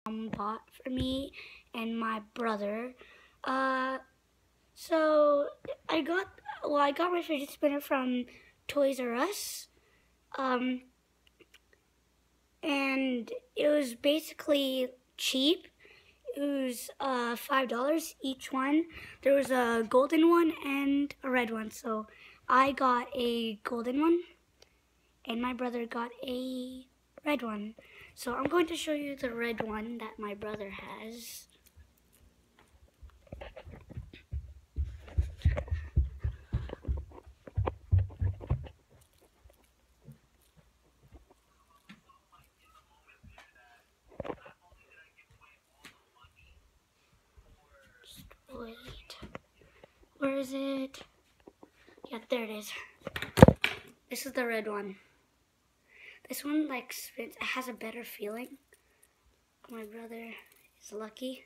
bought for me and my brother. So I got my fidget spinner from Toys R Us. And it was basically cheap. It was $5 each one. There was a golden one and a red one. So I got a golden one and my brother got a red one. So I'm going to show you the red one that my brother has. Just wait. Where is it? Yeah, there it is. This is the red one. This one like spins. It has a better feeling. My brother is lucky.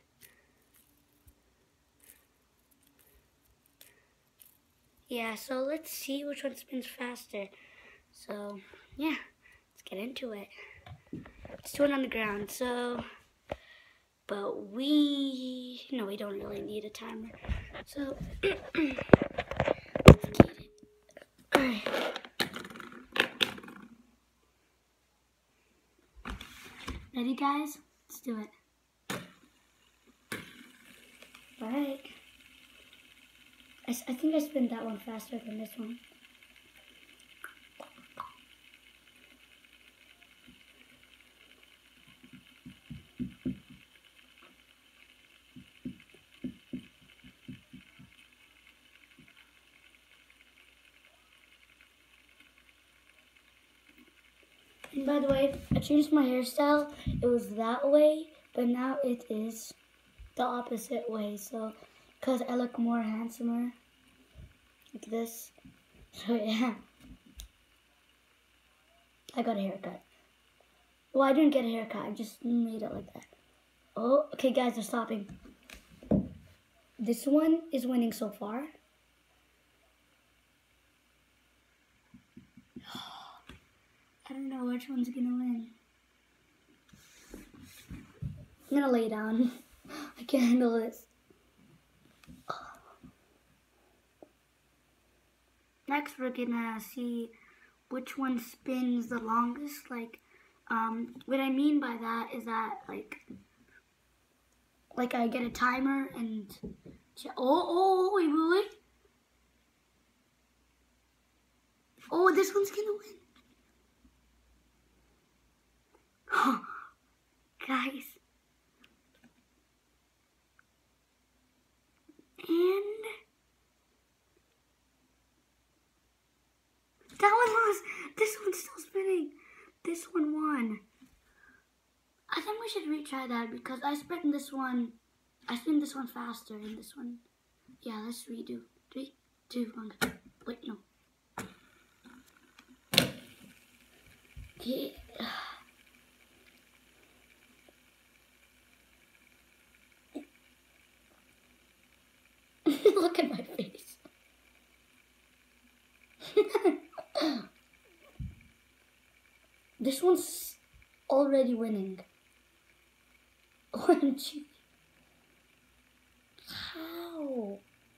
Yeah, so let's see which one spins faster. So, yeah, let's get into it. Let's do it on the ground. So, but we don't really need a timer. So, let's get it. All right. Ready, guys? Let's do it. All right. I think I spin that one faster than this one. And by the way, I changed my hairstyle. It was that way, but now it is the opposite way. So, because I look more handsomer, like this. So yeah, I got a haircut. Well, I didn't get a haircut. I just made it like that. Oh, okay, guys, they're stopping. This one is winning so far. I don't know which one's gonna win. I'm gonna lay down. I can't handle this. Next, we're gonna see which one spins the longest. Like, what I mean by that is that, like I get a timer and wait. Oh, this one's gonna win. Guys. And that one lost. This one's still spinning. This one won. I think we should retry that because I spin this one faster than this one. Yeah, let's redo. 3, 2, 1. Wait, no. Okay. Look at my face. This one's already winning. OMG. How?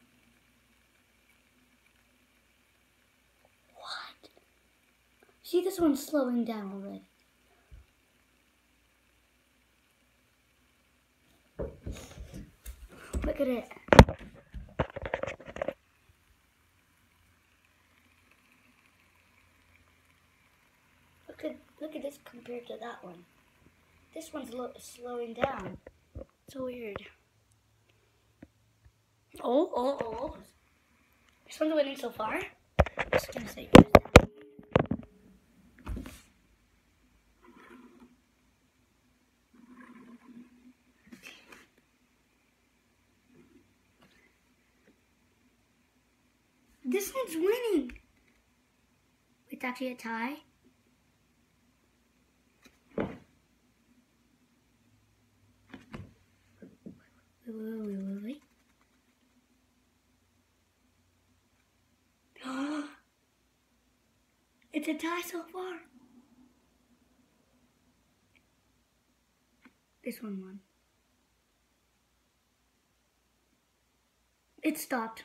What? See, this one's slowing down already. Look at it. Look at this compared to that one. This one's slowing down. So weird. Oh. This one's winning so far. I'm just gonna say yours down. This one's winning. It's actually a tie. Wait. It's a tie so far. This one won. It stopped.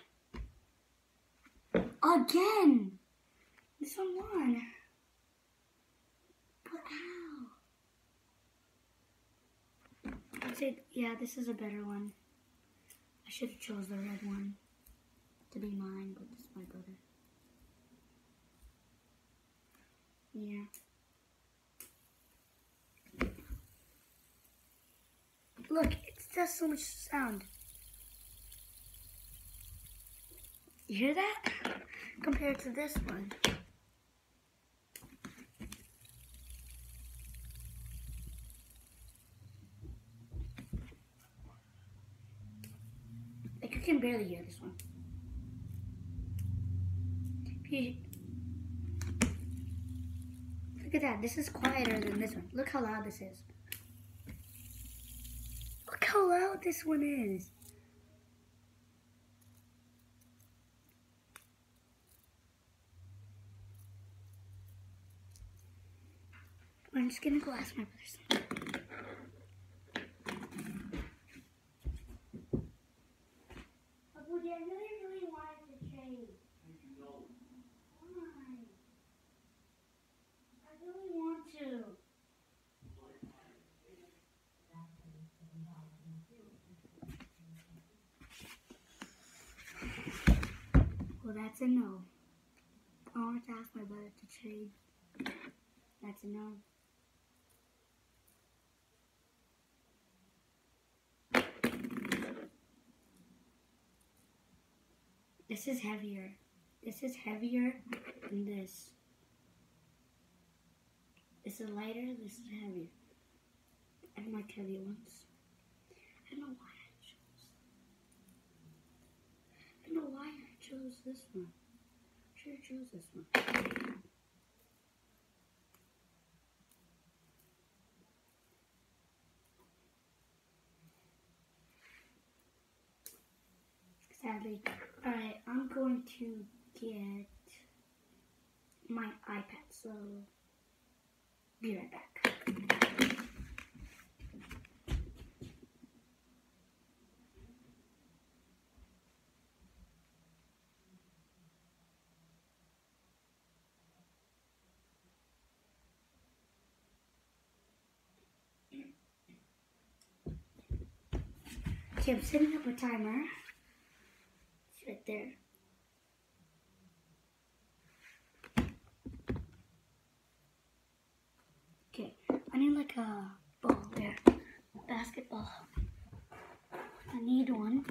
Again! This one won. But how? I'd say, yeah, this is a better one. I should have chose the red one to be mine, but this is my brother. Yeah. Look, it does so much sound. You hear that? Compared to this one. Like, you can barely hear this one. Look at that. This is quieter than this one. Look how loud this is. Look how loud this one is. I'm just gonna go ask my brother something. I really wanted to trade. Why? I really want to. Well, that's a no. I wanted to ask my brother to trade. That's a no. This is heavier. This is heavier than this. This is lighter, this is heavier. I don't like heavy ones. I don't know why I chose. I don't know why I chose this one. Should have chose this one. Sadly. Alright, I'm going to get my iPad, so be right back. Okay, I'm setting up a timer. It's right there. Okay, I need like a ball there. Basketball. I need one.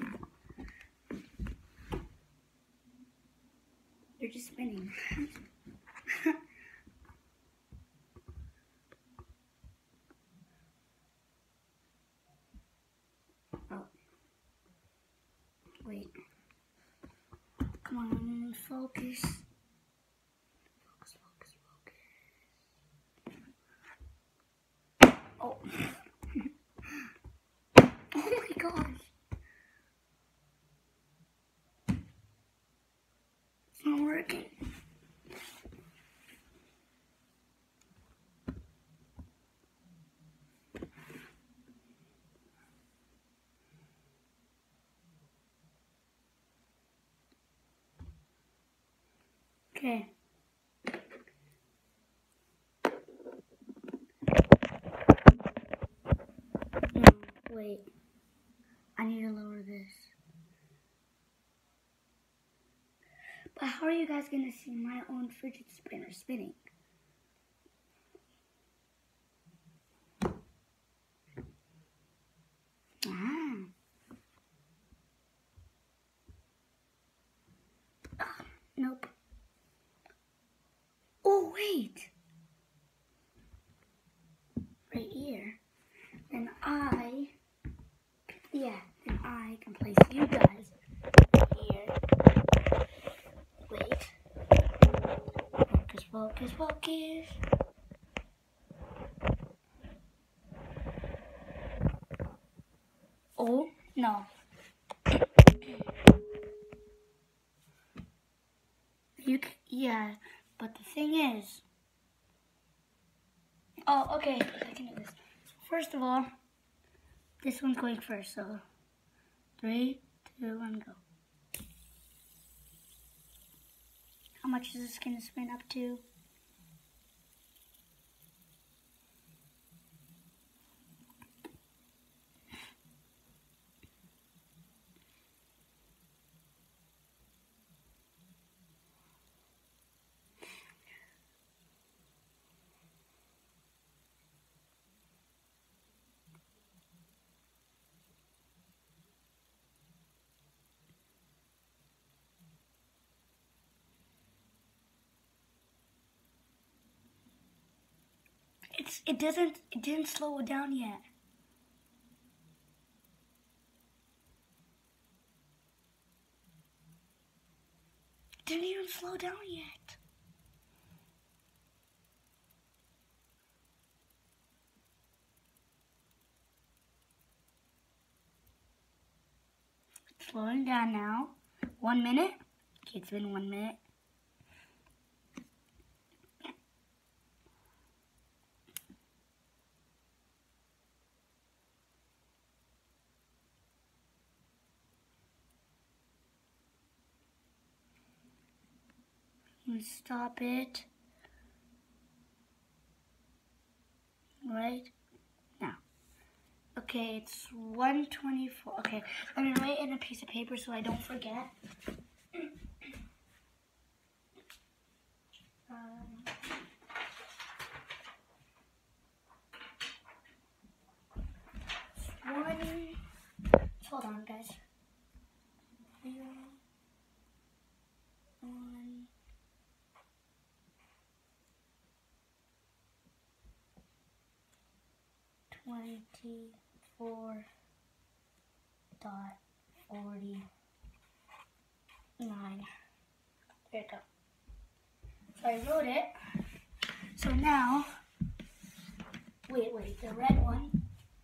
They're just spinning. Oh. Wait. Come on, focus. Focus, focus, focus. Oh. Oh my gosh. It's not working. Okay. No, wait. I need to lower this. But how are you guys going to see my own fidget spinner spinning? Ah. Nope. Oh, wait. Right here. Then I can place you guys here. Wait. Focus, focus, focus. Oh, no. Yeah, but the thing is... Oh, okay, I can do this. First of all, This one's going first, so 3, 2, 1, go. How much is this going to spin up to? It didn't slow it down yet. It didn't even slow down yet. It's slowing down now. 1 minute. Okay, it's been 1 minute. Stop it right now. Okay, it's 1:24. Okay, let me write in a piece of paper so I don't forget. Hold on, guys. 0, 1. 24.49. There you go. So I wrote it. So now, wait, the red one.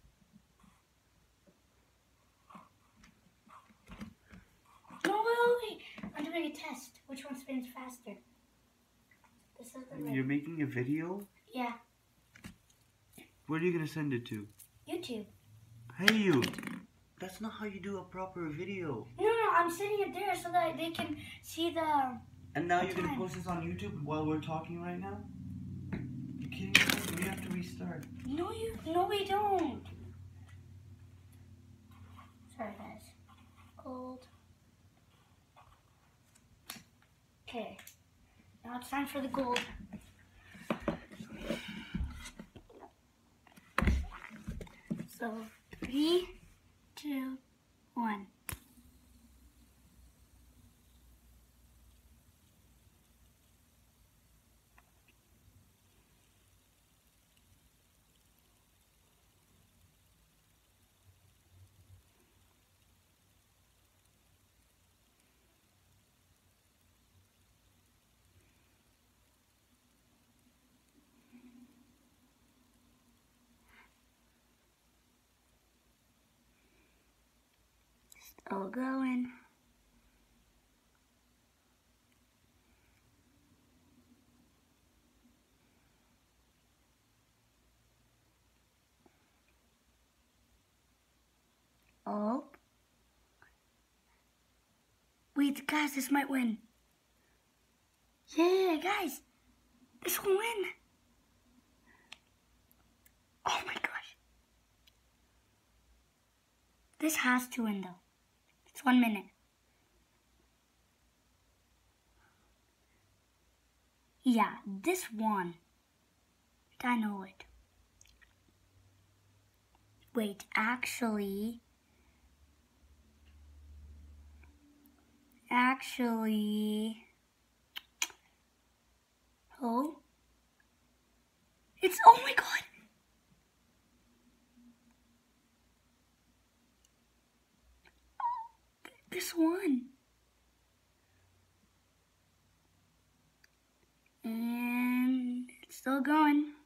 No, wait. I'm doing a test. Which one spins faster? This is the red. You're making a video? Yeah. Where are you gonna send it to? YouTube. Hey you! That's not how you do a proper video. No, I'm sending it there so that they can see the... And now you're gonna post this on YouTube while we're talking right now? You kidding me? We have to restart. No, we don't. Sorry, guys. Gold. Okay. Now it's time for the gold. So, 3, 2, 1. Still going. Oh. Wait, guys, this might win. Yeah, guys. This will win. Oh my gosh. This has to win, though. It's 1 minute. Yeah, this won. I know it. Wait, actually, oh, oh my God. This one. And it's still going.